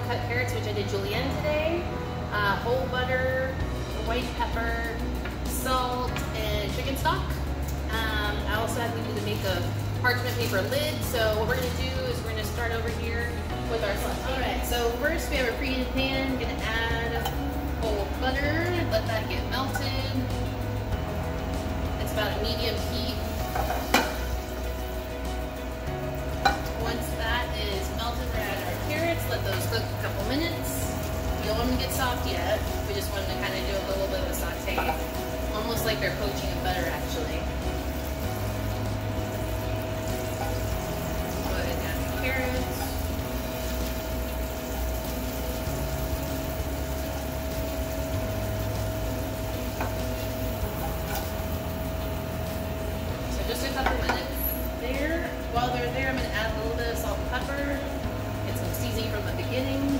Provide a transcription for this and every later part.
cut carrots, which I did julienne today, whole butter, white pepper, salt, and chicken stock. I also had to make a parchment paper lid. So what we're gonna do is we're gonna start over here with our sauce. All right, so first we have a preheated pan. Gonna add whole butter, let that get melted. It's about a medium heat. Once that is melted, we're gonna add our carrots, let those cook a couple minutes. We don't want them to get soft yet. We just want them to kind of do a little bit of a saute. Almost like they're poaching in butter, actually. Go ahead and add the carrots. So just a couple minutes there. While they're there, I'm going to add a little bit of salt and pepper. Get some seasoning from the beginning.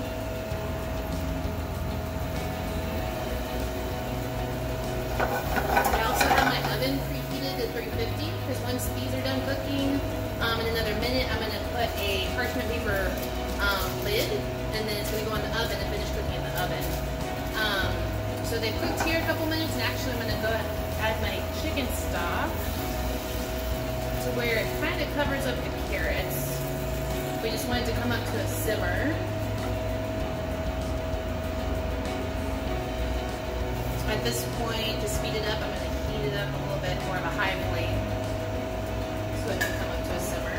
I also have my oven preheated to 350 because once these are done cooking, in another minute, I'm going to put a parchment paper lid, and then it's going to go in the oven and finish cooking in the oven. So they've cooked here a couple minutes, and actually I'm going to go add my chicken stock to where it kind of covers up the carrots. We just want it to come up to a simmer. At this point, to speed it up, I'm going to heat it up a little bit more of a high flame so it can come up to a simmer.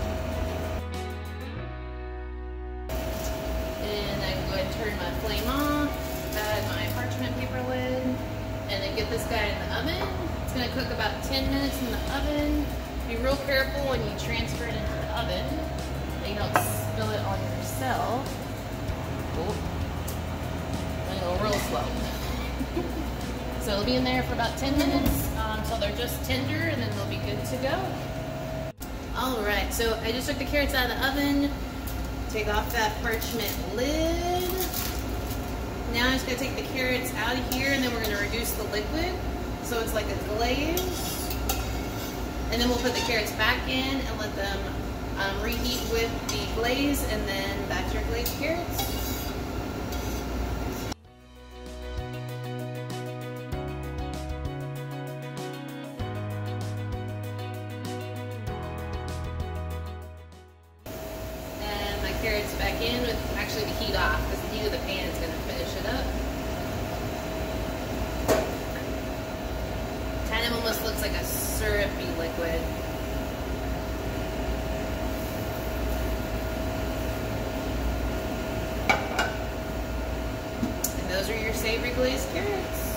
And I can go ahead and turn my flame off, add my parchment paper lid, and then get this guy in the oven. It's going to cook about 10 minutes in the oven. Be real careful when you transfer it into the oven that you don't spill it on yourself. Oh. I'm going to go real slow. So it'll be in there for about 10 minutes until they're just tender, and then they'll be good to go. Alright, so I just took the carrots out of the oven. Take off that parchment lid. Now I'm just going to take the carrots out of here, and then we're going to reduce the liquid so it's like a glaze. And then we'll put the carrots back in and let them reheat with the glaze, and then that's your glazed carrots. Carrots back in with actually the heat off because the heat of the pan is going to finish it up. Kind of almost looks like a syrupy liquid. And those are your savory glazed carrots.